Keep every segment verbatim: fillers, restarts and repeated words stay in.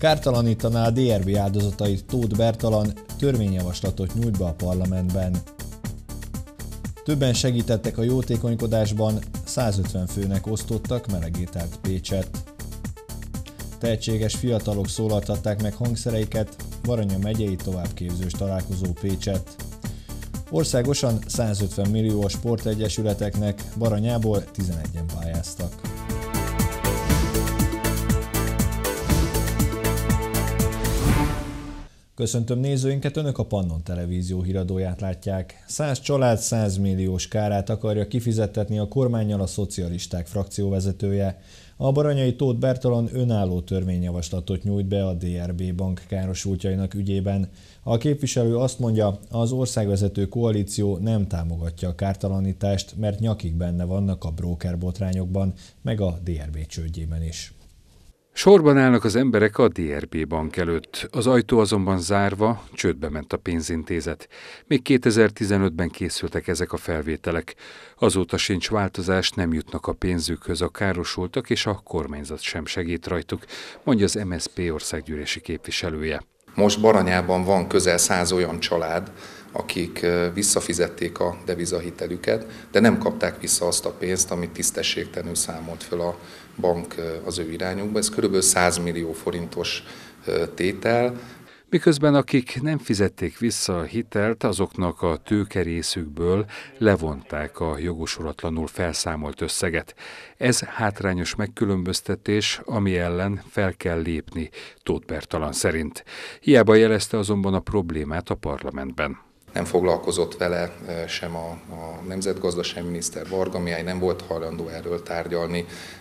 Kártalanítaná a dé er bé áldozatait Tóth Bertalan, törvényjavaslatot nyújt be a parlamentben. Többen segítettek a jótékonykodásban, százötven főnek osztottak melegételt Pécset. Tehetséges fiatalok szólaltatták meg hangszereiket, Baranya megyei továbbképzős találkozó Pécset. Országosan százötven millió a sportegyesületeknek, Baranyából tizenegyen pályáztak. Köszöntöm nézőinket, Önök a Pannon Televízió híradóját látják. Száz család száz milliós kárát akarja kifizettetni a kormánnyal a szocialisták frakcióvezetője. A baranyai Tóth Bertalan önálló törvényjavaslatot nyújt be a dé er bé bank károsultjainak ügyében. A képviselő azt mondja, az országvezető koalíció nem támogatja a kártalanítást, mert nyakig benne vannak a bróker botrányokban, meg a dé er bé csődjében is. Sorban állnak az emberek a dé er bé bank előtt, az ajtó azonban zárva, csődbe ment a pénzintézet. Még kétezer-tizenötben készültek ezek a felvételek. Azóta sincs változás, nem jutnak a pénzükhöz a károsultak, és a kormányzat sem segít rajtuk, mondja az em es zé pé országgyűlési képviselője. Most Baranyában van közel száz olyan család, akik visszafizették a devizahitelüket, de nem kapták vissza azt a pénzt, amit tisztességtelenül számolt föl a bank az ő irányukba. Ez kb. száz millió forintos tétel. Miközben akik nem fizették vissza a hitelt, azoknak a tőkerészükből levonták a jogosulatlanul felszámolt összeget. Ez hátrányos megkülönböztetés, ami ellen fel kell lépni, Tóth Bertalan szerint. Hiába jelezte azonban a problémát a parlamentben. Nem foglalkozott vele sem a, a nemzetgazdasági miniszter Varga Mihály, nem volt hajlandó erről tárgyalni,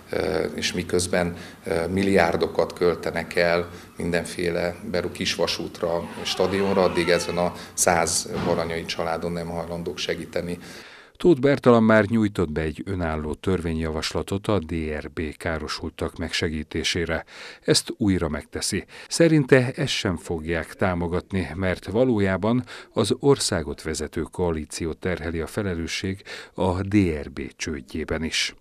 és miközben milliárdokat költenek el mindenféle beru kisvasútra, stadionra, addig ezen a száz baranyai családon nem hajlandók segíteni. Tóth Bertalan már nyújtott be egy önálló törvényjavaslatot a dé er bé károsultak megsegítésére. Ezt újra megteszi. Szerinte ezt sem fogják támogatni, mert valójában az országot vezető koalíció terheli a felelősség a dé er bé csődjében is.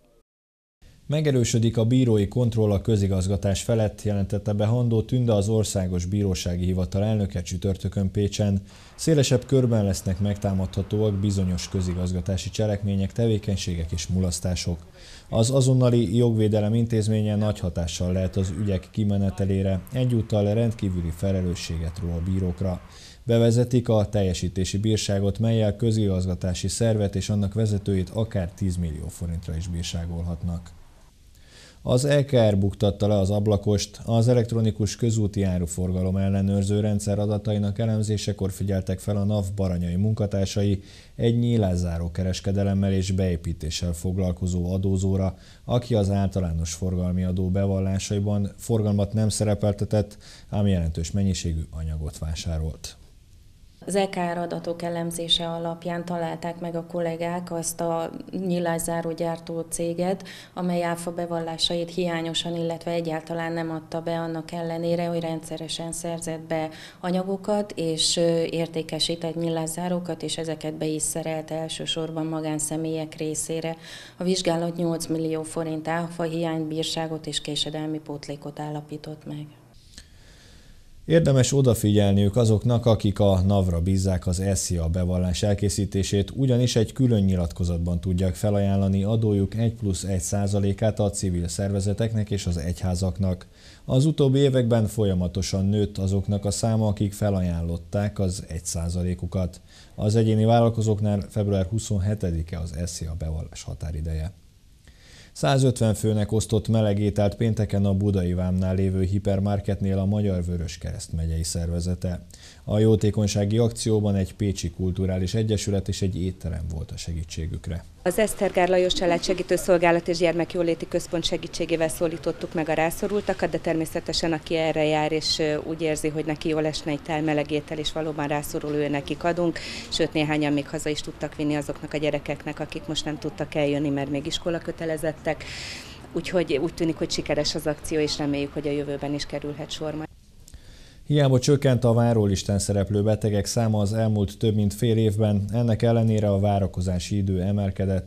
Megerősödik a bírói kontroll a közigazgatás felett, jelentette be Handó Tünde, az Országos Bírósági Hivatal elnöke csütörtökön Pécsen. Szélesebb körben lesznek megtámadhatóak bizonyos közigazgatási cselekmények, tevékenységek és mulasztások. Az azonnali jogvédelem intézménye nagy hatással lehet az ügyek kimenetelére, egyúttal rendkívüli felelősséget ró a bírókra. Bevezetik a teljesítési bírságot, mellyel közigazgatási szervet és annak vezetőit akár tíz millió forintra is bírságolhatnak. Az é ká er buktatta le az ablakost, az elektronikus közúti áruforgalom ellenőrző rendszer adatainak elemzésekor figyeltek fel a NAV baranyai munkatársai egy nyílászáró kereskedelemmel és beépítéssel foglalkozó adózóra, aki az általános forgalmi adó bevallásaiban forgalmat nem szerepeltetett, ám jelentős mennyiségű anyagot vásárolt. Az é ká er adatok elemzése alapján találták meg a kollégák azt a nyílászárógyártó céget, amely áfa bevallásait hiányosan, illetve egyáltalán nem adta be annak ellenére, hogy rendszeresen szerzett be anyagokat és értékesített nyílászárókat, és ezeket be is szerelte elsősorban magánszemélyek részére. A vizsgálat nyolc millió forint áfa hiánybírságot és késedelmi pótlékot állapított meg. Érdemes odafigyelniük azoknak, akik a NAV-ra bízzák az é szé á bevallás elkészítését, ugyanis egy külön nyilatkozatban tudják felajánlani adójuk egy plusz egy százalékát a civil szervezeteknek és az egyházaknak. Az utóbbi években folyamatosan nőtt azoknak a száma, akik felajánlották az egy százalékukat. Az egyéni vállalkozóknál február huszonhetedike az é szé á bevallás határideje. százötven főnek osztott melegételt pénteken a Budai Vámnál lévő hipermarketnél a Magyar Vöröskereszt megyei szervezete. A jótékonysági akcióban egy pécsi kulturális egyesület és egy étterem volt a segítségükre. Az Esztergár Lajos Családsegítő Szolgálat és Gyermekjóléti Központ segítségével szólítottuk meg a rászorultakat, de természetesen aki erre jár és úgy érzi, hogy neki jól esne egy tál melegétel, és valóban rászorul, ő nekik adunk, sőt néhányan még haza is tudtak vinni azoknak a gyerekeknek, akik most nem tudtak eljönni, mert még iskola kötelezettek. Úgyhogy úgy tűnik, hogy sikeres az akció, és reméljük, hogy a jövőben is kerülhet sor majd. Hiába csökkent a várólistán szereplő betegek száma az elmúlt több mint fél évben, ennek ellenére a várakozási idő emelkedett.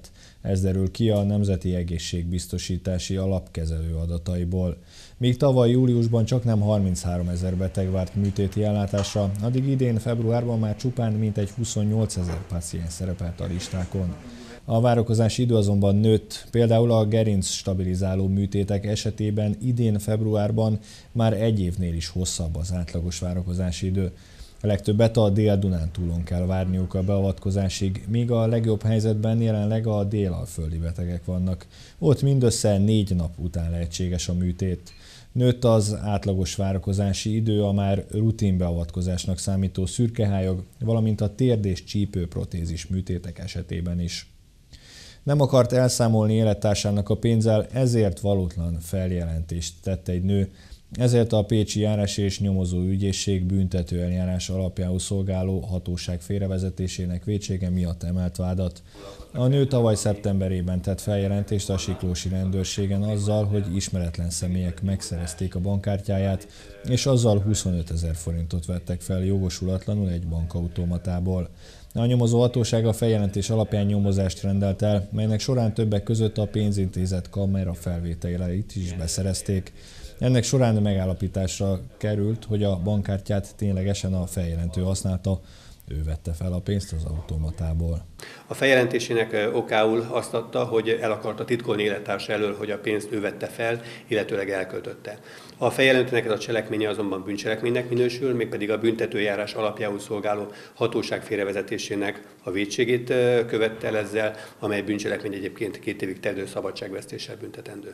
Ez derül ki a Nemzeti Egészségbiztosítási Alap kezelő adataiból. Míg tavaly júliusban csaknem harmincháromezer beteg várt műtéti ellátásra, addig idén februárban már csupán mintegy huszonnyolcezer páciens szerepelt a listákon. A várakozási idő azonban nőtt, például a gerinc stabilizáló műtétek esetében idén februárban már egy évnél is hosszabb az átlagos várakozási idő. A legtöbbet a Dél-Dunántúlon kell várniuk a beavatkozásig, míg a legjobb helyzetben jelenleg a délalföldi betegek vannak. Ott mindössze négy nap után lehetséges a műtét. Nőtt az átlagos várakozási idő a már rutin beavatkozásnak számító szürkehályog, valamint a térd- és csípőprotézis műtétek esetében is. Nem akart elszámolni élettársának a pénzzel, ezért valótlan feljelentést tett egy nő, ezért a Pécsi Járás és Nyomozó Ügyészség büntető eljárás alapjául szolgáló hatóság félrevezetésének vétsége miatt emelt vádat. A nő tavaly szeptemberében tett feljelentést a siklósi rendőrségen azzal, hogy ismeretlen személyek megszerezték a bankkártyáját, és azzal huszonötezer forintot vettek fel jogosulatlanul egy bankautomatából. A nyomozó hatóság a feljelentés alapján nyomozást rendelt el, melynek során többek között a pénzintézet kamera felvételeit is beszerezték. Ennek során megállapításra került, hogy a bankkártyát ténylegesen a feljelentő használta, ő vette fel a pénzt az automatából. A feljelentésének okául azt adta, hogy el akarta titkolni élettársa elől, hogy a pénzt ő vette fel, illetőleg elköltötte. A feljelentőnek ez a cselekménye azonban bűncselekménynek minősül, mégpedig a büntetőjárás alapjául szolgáló hatóság félrevezetésének a vétségét követte el ezzel, amely bűncselekmény egyébként két évig terjedő szabadságvesztéssel büntetendő.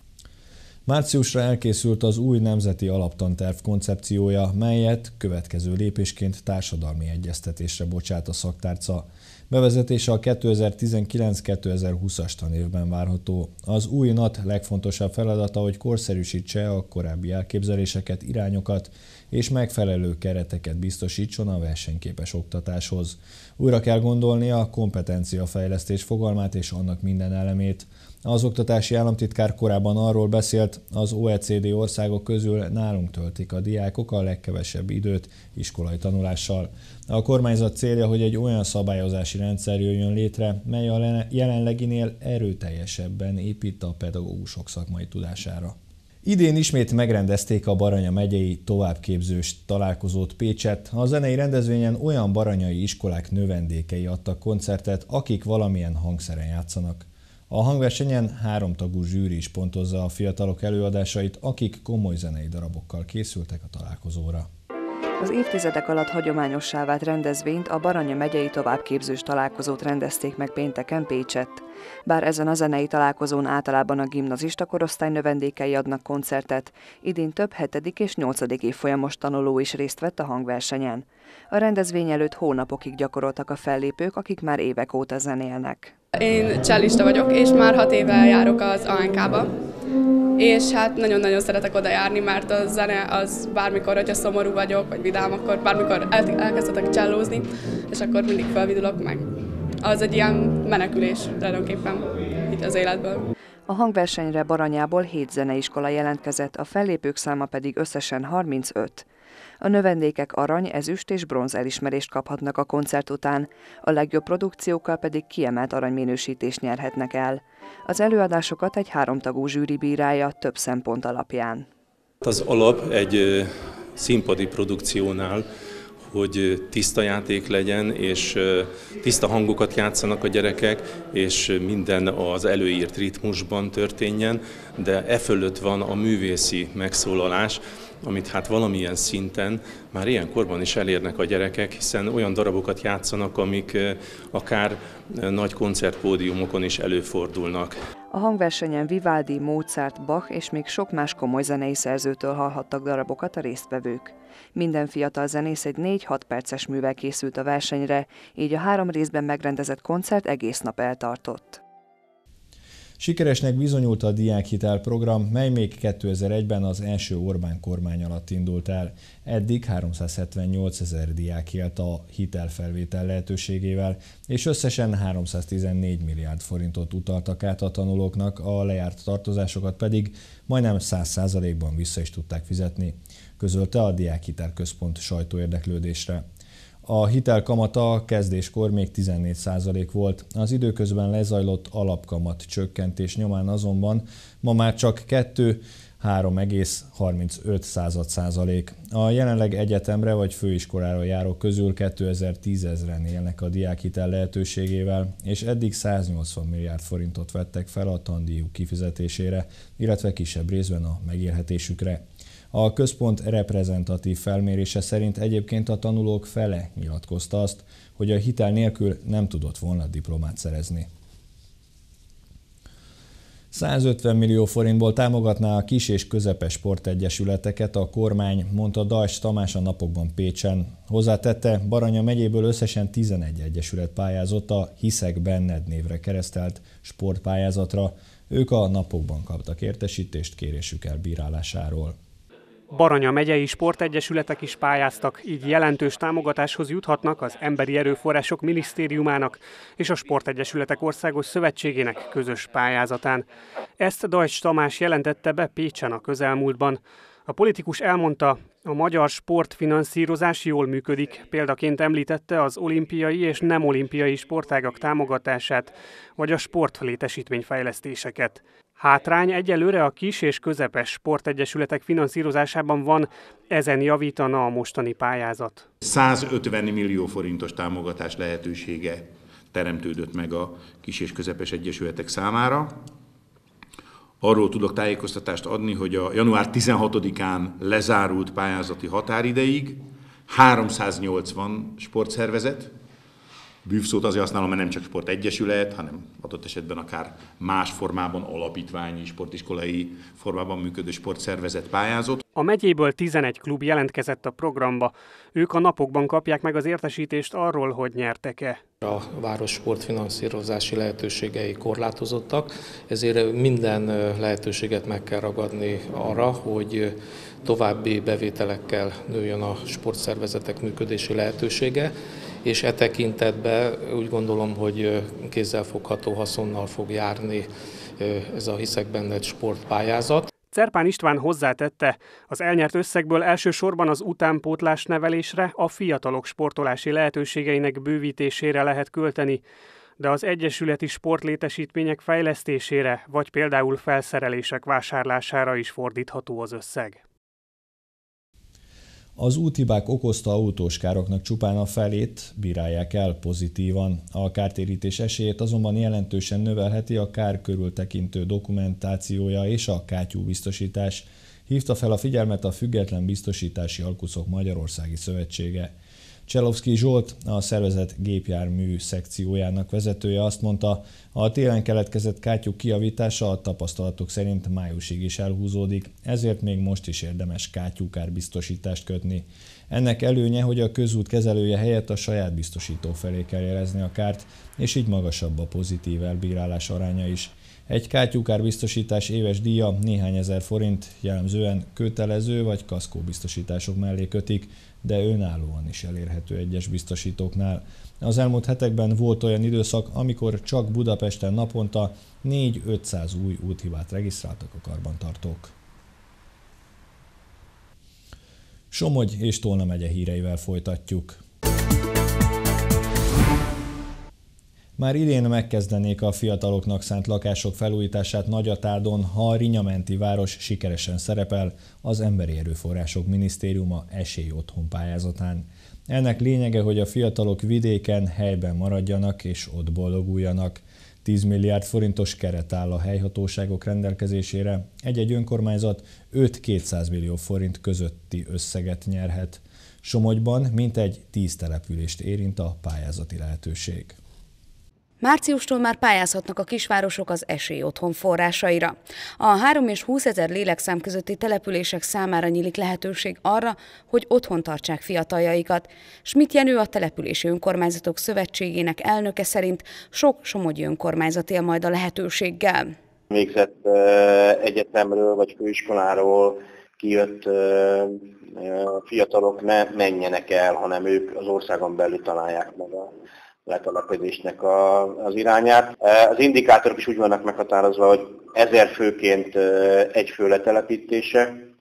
Márciusra elkészült az új nemzeti alaptanterv koncepciója, melyet következő lépésként társadalmi egyeztetésre bocsát a szaktárca. Bevezetése a kétezer-tizenkilenc kétezer-húszas tanévben várható. Az új en á té legfontosabb feladata, hogy korszerűsítse a korábbi elképzeléseket, irányokat és megfelelő kereteket biztosítson a versenyképes oktatáshoz. Újra kell gondolni a kompetenciafejlesztés fogalmát és annak minden elemét. Az oktatási államtitkár korábban arról beszélt, az o e cé dé országok közül nálunk töltik a diákok a legkevesebb időt iskolai tanulással. A kormányzat célja, hogy egy olyan szabályozási rendszer jöjjön létre, mely a jelenleginél erőteljesebben épít a pedagógusok szakmai tudására. Idén ismét megrendezték a Baranya megyei továbbképzős találkozót Pécsett. A zenei rendezvényen olyan baranyai iskolák növendékei adtak koncertet, akik valamilyen hangszeren játszanak. A hangversenyen háromtagú zsűri is pontozza a fiatalok előadásait, akik komoly zenei darabokkal készültek a találkozóra. Az évtizedek alatt hagyományossá vált rendezvényt, a Baranya megyei továbbképzős találkozót rendezték meg pénteken Pécsett. Bár ezen a zenei találkozón általában a gimnazista korosztály növendékei adnak koncertet, idén több hetedik és nyolcadik évfolyamos tanuló is részt vett a hangversenyen. A rendezvény előtt hónapokig gyakoroltak a fellépők, akik már évek óta zenélnek. Én csellista vagyok, és már hat éve járok az á en ká-ba, és hát nagyon-nagyon szeretek oda járni, mert a zene az bármikor, hogyha szomorú vagyok, vagy vidám, akkor bármikor el- elkezdhetek csellózni, és akkor mindig felvidulok meg. Az egy ilyen menekülés tulajdonképpen itt az életből. A hangversenyre Baranyából hét zeneiskola jelentkezett, a fellépők száma pedig összesen harmincöt. A növendékek arany, ezüst és bronz elismerést kaphatnak a koncert után, a legjobb produkciókkal pedig kiemelt aranyminősítést nyerhetnek el. Az előadásokat egy háromtagú zsűri bírálja több szempont alapján. Az alap egy színpadi produkciónál, hogy tiszta játék legyen, és tiszta hangokat játszanak a gyerekek, és minden az előírt ritmusban történjen, de e fölött van a művészi megszólalás, amit hát valamilyen szinten már ilyen korban is elérnek a gyerekek, hiszen olyan darabokat játszanak, amik akár nagy koncertpódiumokon is előfordulnak. A hangversenyen Vivaldi, Mozart, Bach és még sok más komoly zenei szerzőtől hallhattak darabokat a résztvevők. Minden fiatal zenész egy négy-hat perces művel készült a versenyre, így a három részben megrendezett koncert egész nap eltartott. Sikeresnek bizonyult a diákhitel program, mely még kétezer-egyben az első Orbán kormány alatt indult el. Eddig háromszázhetvennyolcezer diák élt a hitelfelvétel lehetőségével, és összesen háromszáztizennégy milliárd forintot utaltak át a tanulóknak, a lejárt tartozásokat pedig majdnem száz százalékban vissza is tudták fizetni, közölte a Diákhitel Központ sajtóérdeklődésre. A hitel kamata kezdéskor még tizennégy százalék volt. Az időközben lezajlott alapkamat csökkentés nyomán azonban ma már csak kettő három egész harmincöt százalék. A jelenleg egyetemre vagy főiskolára járók közül kétezer-tízezren élnek a diákhitel lehetőségével, és eddig száznyolcvan milliárd forintot vettek fel a tandíjuk kifizetésére, illetve kisebb részben a megélhetésükre. A központ reprezentatív felmérése szerint egyébként a tanulók fele nyilatkozta azt, hogy a hitel nélkül nem tudott volna diplomát szerezni. százötven millió forintból támogatná a kis- és közepes sportegyesületeket a kormány, mondta Dajcs Tamás a napokban Pécsen. Hozzátette, Baranya megyéből összesen tizenegy egyesület pályázott a Hiszek Benned névre keresztelt sportpályázatra. Ők a napokban kaptak értesítést kérésük elbírálásáról. Baranya megyei sportegyesületek is pályáztak, így jelentős támogatáshoz juthatnak az Emberi Erőforrások Minisztériumának és a Sportegyesületek Országos Szövetségének közös pályázatán. Ezt Dajcs Tamás jelentette be Pécsen a közelmúltban. A politikus elmondta, a magyar sportfinanszírozás jól működik, példaként említette az olimpiai és nem olimpiai sportágak támogatását, vagy a sportlétesítményfejlesztéseket. Hátrány egyelőre a kis- és közepes sportegyesületek finanszírozásában van, ezen javítana a mostani pályázat. százötven millió forintos támogatás lehetősége teremtődött meg a kis- és közepes egyesületek számára. Arról tudok tájékoztatást adni, hogy a január tizenhatodikán lezárult pályázati határideig háromszáznyolcvan sportszervezet, bűvszót azért használom, mert nem csak sportegyesület, hanem adott esetben akár más formában, alapítványi, sportiskolai formában működő sportszervezet pályázott. A megyéből tizenegy klub jelentkezett a programba. Ők a napokban kapják meg az értesítést arról, hogy nyertek-e. A város sportfinanszírozási lehetőségei korlátozottak, ezért minden lehetőséget meg kell ragadni arra, hogy további bevételekkel nőjön a sportszervezetek működési lehetősége, és e tekintetben úgy gondolom, hogy kézzelfogható haszonnal fog járni ez a Hiszek Benned sportpályázat. Cerpán István hozzátette, az elnyert összegből elsősorban az utánpótlás nevelésre, a fiatalok sportolási lehetőségeinek bővítésére lehet költeni, de az egyesületi sportlétesítmények fejlesztésére, vagy például felszerelések vásárlására is fordítható az összeg. Az úthibák okozta autós károknak csupán a felét bírálják el pozitívan. A kártérítés esélyét azonban jelentősen növelheti a kár körültekintő dokumentációja és a kátyúbiztosítás, hívta fel a figyelmet a Független Biztosítási Alkuszok Magyarországi Szövetsége. Cselovszky Zsolt, a szervezet gépjármű szekciójának vezetője azt mondta, a télen keletkezett kátyúk kijavítása a tapasztalatok szerint májusig is elhúzódik, ezért még most is érdemes kátyúkárbiztosítást kötni. Ennek előnye, hogy a közút kezelője helyett a saját biztosító felé kell jelezni a kárt, és így magasabb a pozitív elbírálás aránya is. Egy kátyúkárbiztosítás éves díja néhány ezer forint, jellemzően kötelező vagy kaszkóbiztosítások mellé kötik, de önállóan is elérhető egyes biztosítóknál. Az elmúlt hetekben volt olyan időszak, amikor csak Budapesten naponta négy-ötszáz új úthibát regisztráltak a karbantartók. Somogy és Tolna megye híreivel folytatjuk. Már idén megkezdenék a fiataloknak szánt lakások felújítását Nagyatádon, ha a Rinyamenti város sikeresen szerepel az Emberi Erőforrások Minisztériuma esélyotthon pályázatán. Ennek lényege, hogy a fiatalok vidéken, helyben maradjanak és ott boldoguljanak. tíz milliárd forintos keret áll a helyhatóságok rendelkezésére, egy-egy önkormányzat öt-kétszáz millió forint közötti összeget nyerhet. Somogyban mintegy tíz települést érint a pályázati lehetőség. Márciustól már pályázhatnak a kisvárosok az esélyotthon forrásaira. A három és húszezer lélekszám közötti települések számára nyílik lehetőség arra, hogy otthon tartsák fiataljaikat. Schmidt Jenő, a Települési Önkormányzatok Szövetségének elnöke szerint sok somogyi önkormányzat él majd a lehetőséggel. Végzett egyetemről vagy főiskoláról kijött fiatalok ne menjenek el, hanem ők az országon belül találják meg a letelepedésnek a, az irányát. Az indikátorok is úgy vannak meghatározva, hogy ezer főként egy fő letelepítése,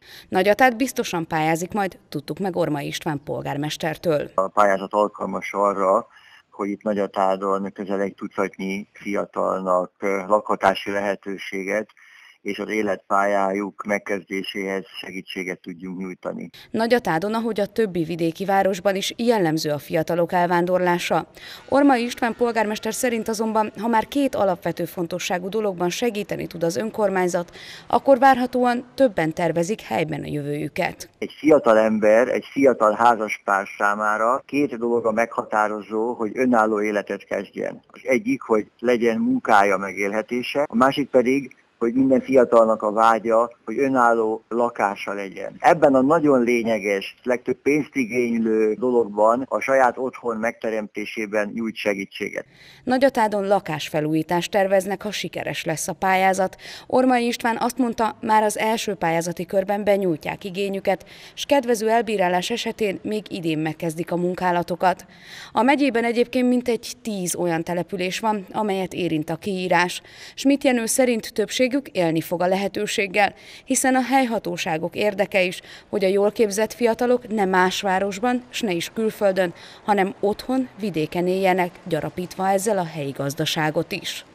Nagyatát biztosan pályázik majd, tudtuk meg Ormai István polgármestertől. A pályázat alkalmas arra, hogy itt Nagyatádon közel egy tucatnyi fiatalnak lakhatási lehetőséget és az életpályájuk megkezdéséhez segítséget tudjunk nyújtani. Nagyatádon, ahogy a többi vidéki városban is jellemző a fiatalok elvándorlása. Ormai István polgármester szerint azonban, ha már két alapvető fontosságú dologban segíteni tud az önkormányzat, akkor várhatóan többen tervezik helyben a jövőjüket. Egy fiatal ember, egy fiatal házaspár számára két dolog a meghatározó, hogy önálló életet kezdjen. Az egyik, hogy legyen munkája, megélhetése, a másik pedig, hogy minden fiatalnak a vágya, hogy önálló lakása legyen. Ebben a nagyon lényeges, legtöbb pénzt igénylő dologban a saját otthon megteremtésében nyújt segítséget. Nagyatádon lakásfelújítást terveznek, ha sikeres lesz a pályázat. Ormai István azt mondta, már az első pályázati körben benyújtják igényüket, s kedvező elbírálás esetén még idén megkezdik a munkálatokat. A megyében egyébként mintegy tíz olyan település van, amelyet érint a kiírás. Schmidt Jenő szerint többség élni fog a lehetőséggel, hiszen a helyhatóságok érdeke is, hogy a jól képzett fiatalok ne más városban, s ne is külföldön, hanem otthon, vidéken éljenek, gyarapítva ezzel a helyi gazdaságot is.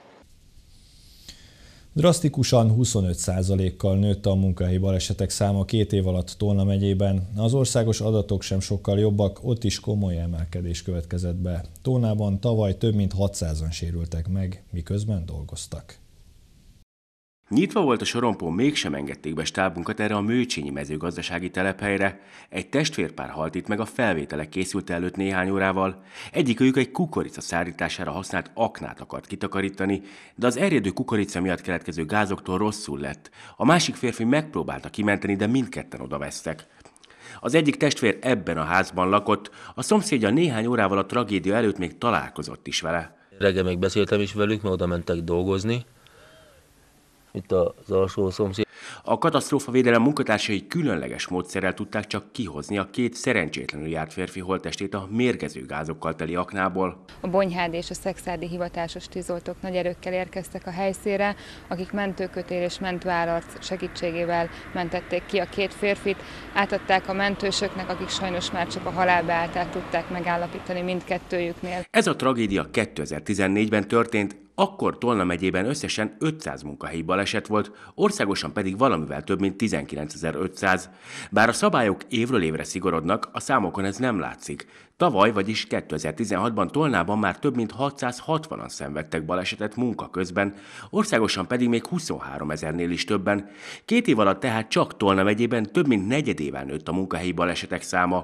Drasztikusan huszonöt százalékkal nőtt a munkahelyi balesetek száma két év alatt Tolna megyében. Az országos adatok sem sokkal jobbak, ott is komoly emelkedés következett be. Tolnában tavaly több mint hatszázan sérültek meg, miközben dolgoztak. Nyitva volt a sorompó, mégsem engedték be stábunkat erre a mőcsényi mezőgazdasági telephelyre. Egy testvérpár halt itt meg a felvételek készült előtt néhány órával. Egyikőjük egy kukorica szárítására használt aknát akart kitakarítani, de az erjedő kukorica miatt keletkező gázoktól rosszul lett. A másik férfi megpróbálta kimenteni, de mindketten odavesztek. Az egyik testvér ebben a házban lakott, a szomszédja néhány órával a tragédia előtt még találkozott is vele. Reggel még beszéltem is velük, mert oda mentek dolgozni. Itt az alsó szomszéd. A katasztrófavédelem munkatársai különleges módszerrel tudták csak kihozni a két szerencsétlenül járt férfi holttestét a mérgező gázokkal teli aknából. A Bonyhádi és a Szekszárdi hivatásos tűzoltók nagy erőkkel érkeztek a helyszínre, akik mentőkötél és mentőállarc segítségével mentették ki a két férfit, átadták a mentősöknek, akik sajnos már csak a halálbeálltát tudták megállapítani mindkettőjüknél. Ez a tragédia kétezer-tizennégyben történt. Akkor Tolna megyében összesen ötszáz munkahelyi baleset volt, országosan pedig valamivel több mint tizenkilencezer-ötszáz. Bár a szabályok évről évre szigorodnak, a számokon ez nem látszik. Tavaly, vagyis kétezer-tizenhatban Tolnában már több mint hatszázhatvanan szenvedtek balesetet munka közben, országosan pedig még huszonháromezernél is többen. Két év alatt tehát csak Tolna megyében több mint negyedével nőtt a munkahelyi balesetek száma.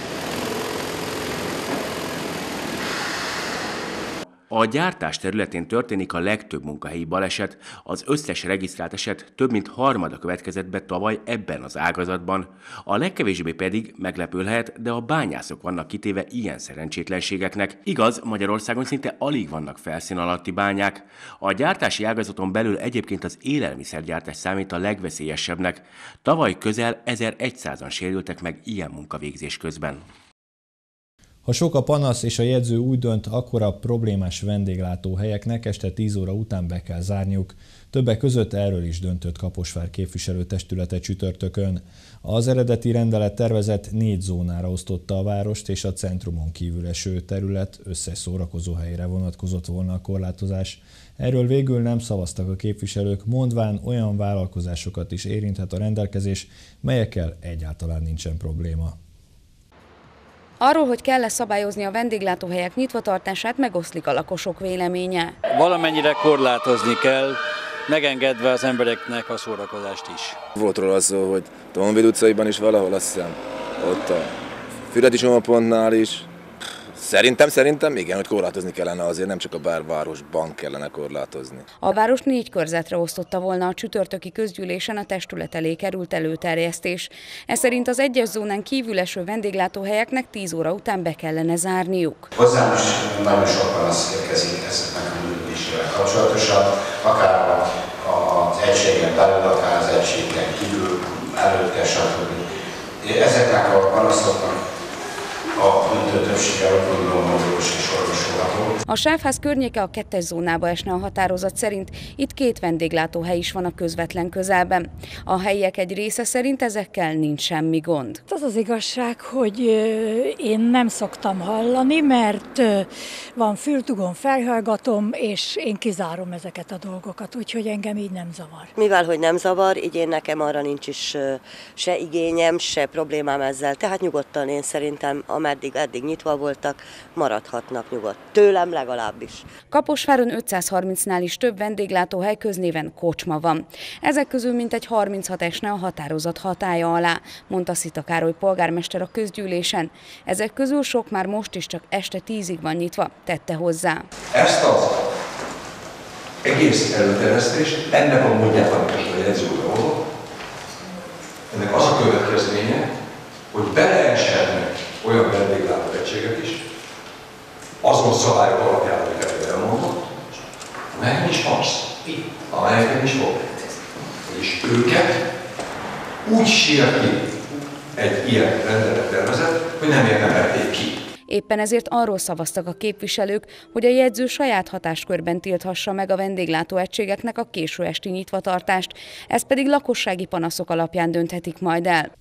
A gyártás területén történik a legtöbb munkahelyi baleset, az összes regisztrált eset több mint harmada következett be tavaly ebben az ágazatban. A legkevésbé pedig meglepő lehet, de a bányászok vannak kitéve ilyen szerencsétlenségeknek. Igaz, Magyarországon szinte alig vannak felszín alatti bányák. A gyártási ágazaton belül egyébként az élelmiszergyártás számít a legveszélyesebbnek. Tavaly közel ezerszázan sérültek meg ilyen munkavégzés közben. Ha sok a panasz és a jegyző úgy dönt, akkor a problémás vendéglátóhelyeknek este tíz óra után be kell zárniuk. Többek között erről is döntött Kaposvár képviselőtestülete csütörtökön. Az eredeti rendelet tervezett négy zónára osztotta a várost, és a centrumon kívül eső terület összes szórakozóhelyre vonatkozott volna a korlátozás. Erről végül nem szavaztak a képviselők, mondván olyan vállalkozásokat is érinthet a rendelkezés, melyekkel egyáltalán nincsen probléma. Arról, hogy kell-e szabályozni a vendéglátóhelyek nyitvatartását, megoszlik a lakosok véleménye. Valamennyire korlátozni kell, megengedve az embereknek a szórakozást is. Volt róla szó, hogy a Honvéd utcaiban is valahol, azt hiszem, ott a Füredi csomópontnál is. Szerintem, szerintem igen, hogy korlátozni kellene, azért nem csak a belvárosban kellene korlátozni. A város négy körzetre osztotta volna a csütörtöki közgyűlésen a testület elé került előterjesztés. Ez szerint az egyes zónán kívül eső vendéglátóhelyeknek tíz óra után be kellene zárniuk. Hozzám is nagyon sok panasz érkezik ezeknek a működésével kapcsolatosan, akár az egységen belül, akár az egységen kívül, előtte, stb. Ezeknek a panaszoknak a döntő többséggel úgy gondolom, hogy jogos és orvosolható. A sávház környéke a kettes zónába esne a határozat szerint, itt két vendéglátóhely is van a közvetlen közelben. A helyiek egy része szerint ezekkel nincs semmi gond. Az az igazság, hogy én nem szoktam hallani, mert van fültugon, felhallgatom, és én kizárom ezeket a dolgokat, úgyhogy engem így nem zavar. Mivel, hogy nem zavar, így én nekem arra nincs is se igényem, se problémám ezzel, tehát nyugodtan én szerintem, ameddig eddig nyitva voltak, maradhatnak nyugodt. Tőlem legalábbis. Kaposváron ötszázharmincnál is több vendéglátóhely köznéven kocsma van. Ezek közül mintegy harminchat esne a határozat hatálya alá, mondta Szita Károly polgármester a közgyűlésen. Ezek közül sok már most is csak este tízig van nyitva, tette hozzá. Ezt az egész előterjesztést, ennek a módjában is a jegyzőről, ennek az a következménye, hogy beleeshetnek olyan vendéglátóegységek is, azon szabályok alapján, amiket elmondott, amelyek nincs passz, amelyek nincs probléma. És őket úgy sérti egy ilyen rendelettervezet, hogy nem érdemelték ki. Éppen ezért arról szavaztak a képviselők, hogy a jegyző saját hatáskörben tilthassa meg a vendéglátóegységeknek a késő esti nyitvatartást, ezt pedig lakossági panaszok alapján dönthetik majd el.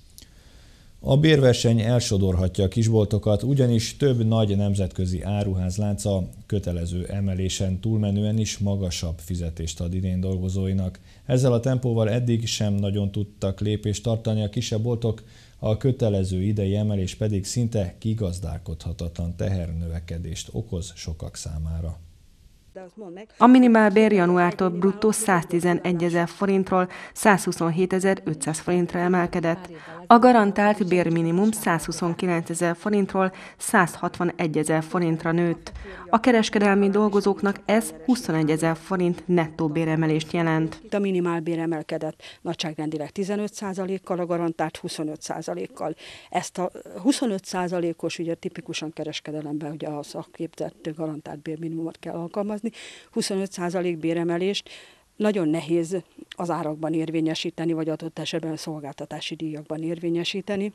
A bérverseny elsodorhatja a kisboltokat, ugyanis több nagy nemzetközi áruházlánca kötelező emelésen túlmenően is magasabb fizetést ad idén dolgozóinak. Ezzel a tempóval eddig sem nagyon tudtak lépést tartani a kisebb boltok, a kötelező idei emelés pedig szinte kigazdálkodhatatlan tehernövekedést okoz sokak számára. A minimálbér januártól bruttó száztizenegy forintról százhuszonhétezer-ötszáz forintra emelkedett. A garantált bérminimum százhuszonkilencezer forintról százhatvanegyezer forintra nőtt. A kereskedelmi dolgozóknak ez huszonegyezer forint nettó béremelést jelent. A minimálbér emelkedett nagyságrendileg tizenöt százalékkal, a garantált huszonöt százalékkal. Ezt a huszonöt százalékos, ugye tipikusan kereskedelemben ugye a szakképzett garantált bérminimumot kell alkalmazni, huszonöt százalék béremelést nagyon nehéz az árakban érvényesíteni, vagy adott esetben a szolgáltatási díjakban érvényesíteni.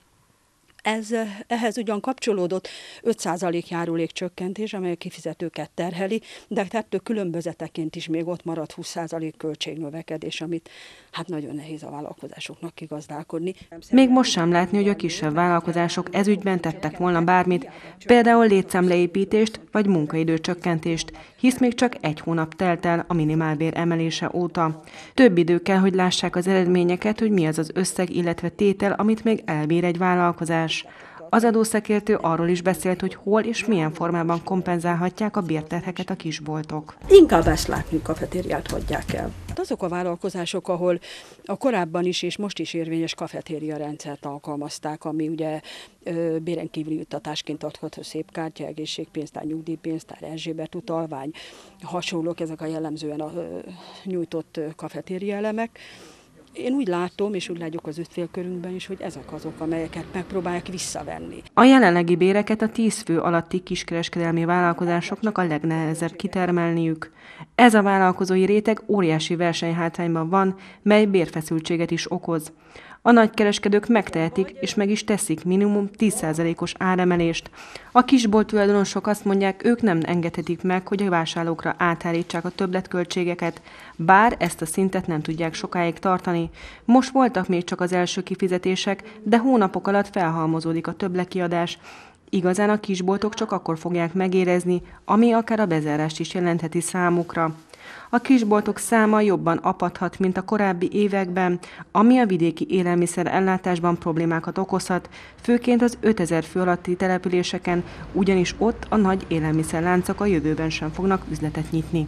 Ez, ehhez ugyan kapcsolódott öt százalék járulék csökkentés, amely a kifizetőket terheli, de ettől különbözeteként is még ott marad húsz százalék költségnövekedés, amit hát nagyon nehéz a vállalkozásoknak kigazdálkodni. Még most sem látni, hogy a kisebb vállalkozások ezügyben tettek volna bármit, például létszámleépítést vagy munkaidőcsökkentést, hisz még csak egy hónap telt el a minimálbér emelése óta. Több idő kell, hogy lássák az eredményeket, hogy mi az az összeg, illetve tétel, amit még elbír egy vállalkozás. Az adószakértő arról is beszélt, hogy hol és milyen formában kompenzálhatják a bérterheket a kisboltok. Inkább ezt látni, kafetériát hagyják el. Azok a vállalkozások, ahol a korábban is és most is érvényes kafetéria rendszert alkalmazták, ami ugye ö, béren kívüli juttatásként adható szépkártya, egészségpénztár, nyugdíjpénztár, Erzsébet utalvány, hasonlók, ezek a jellemzően a ö, nyújtott kafetéria elemek. Én úgy látom, és úgy látjuk az ügyfélkörünkben is, hogy ezek azok, amelyeket megpróbálják visszavenni. A jelenlegi béreket a tíz fő alatti kiskereskedelmi vállalkozásoknak a legnehezebb kitermelniük. Ez a vállalkozói réteg óriási versenyhátrányban van, mely bérfeszültséget is okoz. A nagykereskedők megtehetik és meg is teszik minimum tíz százalékos áremelést. A kisbolt tulajdonosok azt mondják, ők nem engedhetik meg, hogy a vásárlókra átállítsák a többletköltségeket, bár ezt a szintet nem tudják sokáig tartani. Most voltak még csak az első kifizetések, de hónapok alatt felhalmozódik a többletkiadás. Igazán a kisboltok csak akkor fogják megérezni, ami akár a bezárást is jelentheti számukra. A kisboltok száma jobban apadhat, mint a korábbi években, ami a vidéki élelmiszer ellátásban problémákat okozhat, főként az ötezer fő alatti településeken, ugyanis ott a nagy élelmiszerláncok a jövőben sem fognak üzletet nyitni.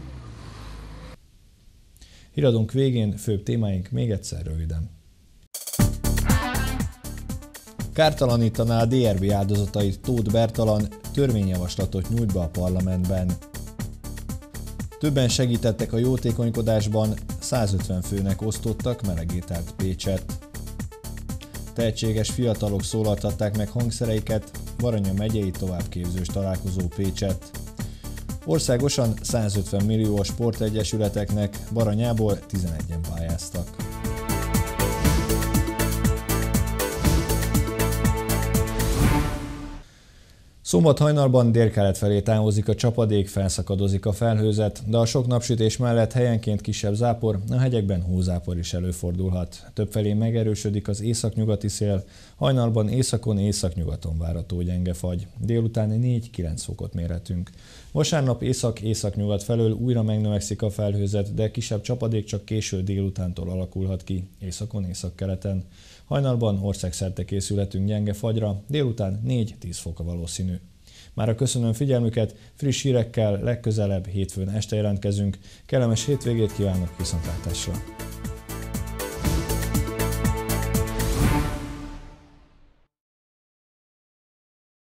Híradónk végén főbb témáink még egyszer röviden. Kártalanítaná a dé er bé áldozatait Tóth Bertalan, törvényjavaslatot nyújt be a parlamentben. Többen segítettek a jótékonykodásban, százötven főnek osztottak melegételt Pécset. Tehetséges fiatalok szólaltatták meg hangszereiket, Baranya megyei továbbképzős találkozó Pécset. Országosan százötven millió a sportegyesületeknek, Baranyából tizenegyen pályáztak. Szombat hajnalban délkelet felé távozik a csapadék, felszakadozik a felhőzet, de a sok napsütés mellett helyenként kisebb zápor, a hegyekben hózápor is előfordulhat. Többfelé megerősödik az északnyugati szél, hajnalban északon, északnyugaton várható gyenge fagy. Délután négy-kilenc fokot mérhetünk. Vasárnap észak-északnyugat felől újra megnövekszik a felhőzet, de kisebb csapadék csak késő délutántól alakulhat ki, északon, északkeleten. Hajnalban országszerte készülhetünk gyenge fagyra, délután négy-tíz fok a valószínű. Mára köszönöm figyelmüket, friss hírekkel legközelebb hétfőn este jelentkezünk. Kellemes hétvégét kívánok, viszontlátásra!